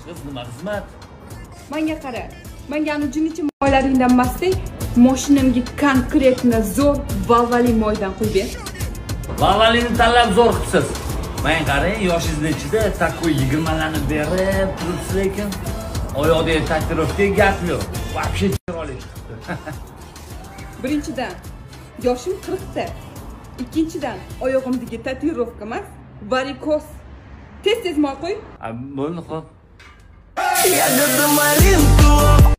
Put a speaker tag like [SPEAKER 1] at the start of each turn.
[SPEAKER 1] qiz nima xizmat?
[SPEAKER 2] Menga qara. Menga anu jinichi moylaringdan emasdek, mashinamga konkretno zo'r valvali moydan qo'yib ber.
[SPEAKER 1] Valvalini tanlab zo'r qilsiz. Men qarang, yoshingizni ichida takoy 20 larni berib turibsiz lekin oyoqdagi tatuirovka gap yo'q. Вообще chiroyli chiqibdi.
[SPEAKER 2] Birinchidan, yoshim 40 ta. Ikkinchidan, oyog'imdagi tatuirovka emas, varikoz. Tez-tez moy qo'y.
[SPEAKER 1] Bo'ldi, xo'p.
[SPEAKER 3] Я